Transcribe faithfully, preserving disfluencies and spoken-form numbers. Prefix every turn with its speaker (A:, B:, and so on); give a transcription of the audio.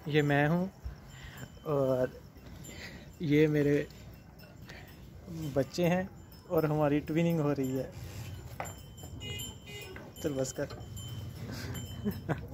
A: ये मैं हूँ और ये मेरे बच्चे हैं और हमारी ट्विनिंग हो रही है। चल बस कर।